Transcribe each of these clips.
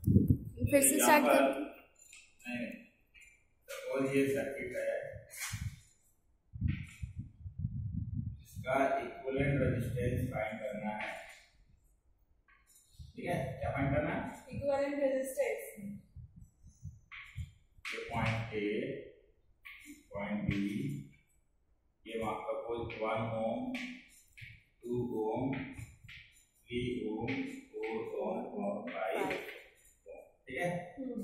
फिर से स्टार्ट कर। नहीं, सपोज ये सर्किट है, इसका इक्विवेलेंट रेजिस्टेंस फाइंड करना है। ठीक है, क्या फाइंड करना है? Equivalent resistance. ये पॉइंट ए, पॉइंट बी, ये वहां का कोई 1 ओम, 2 ओम, 3 ओम, 4 ओम और 5 ओम। ठीक है,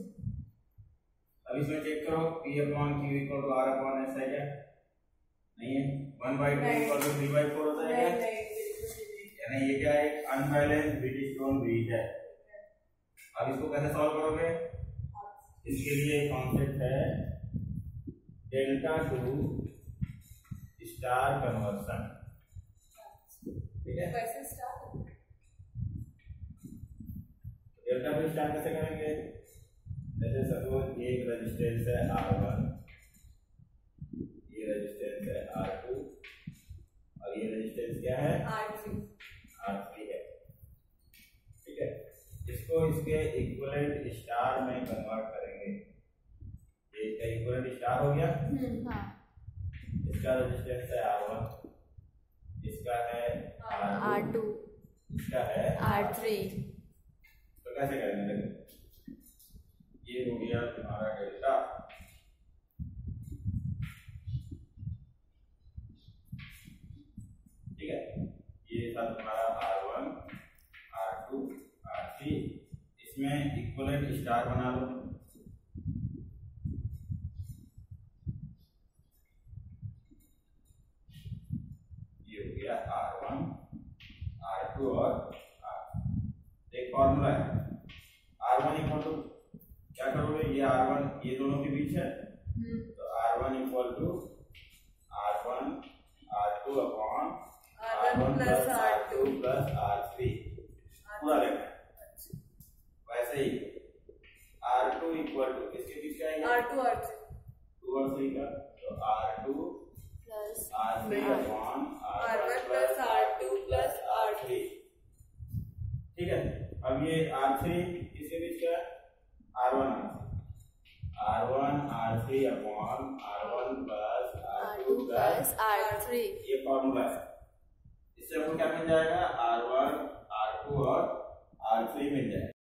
अब इसमें चेक करो P upon Q equal to R upon S है क्या? नहीं है। 1/2 इक्वल टू 3/4 होता है क्या? यानी ये क्या है? अनबैलेंस्ड व्हीटस्टोन ब्रिज है। अब इसको कैसे सॉल्व करोगे? इसके लिए कॉन्सेप्ट है डेल्टा टू स्टार कन्वर्सन। ठीक है, कैसे स्टार्ट? डेल्टा टू स्टार कैसे करेंगे? जैसे सपोज एक रेजिस्टेंस है R1, ये रेजिस्टेंस है R2 और ये रेजिस्टेंस क्या है? R3 है। ठीक है, इसको इसके इक्विवेलेंट स्टार में कन्वर्ट करेंगे। ये इसका इक्विवेलेंट स्टार हो गया। हाँ। इसका रेजिस्टेंस है R1, इसका है R2, इसका है R3। तो कैसे करेंगे? ये हो गया तुम्हारा डेल्टा, ठीक है, ये था तुम्हारा R1, R2, R3। इसमें इक्विवेलेंट स्टार बना लो। ये हो गया R1, R2 और R3। एक फॉर्मूला है R1 इक्वल टू, क्या करोगे? ये R1 ये दोनों के बीच है, तो R1 equal to R1 R2 upon R1 plus R2 plus R3 पूरा लेना है। वैसे ही R2 इक्वल टू किसके बीच का है? R2 R3 2 और 3 का, तो R2 plus R3 upon R1 plus R2 plus R3। ठीक है, अब ये R3 किसके बीच का है? R1 R3 upon R1 plus R2 plus R3। ये फॉर्मूला है। इससे हमको क्या मिल जाएगा? R1 R2 और R3 मिल जाएगा।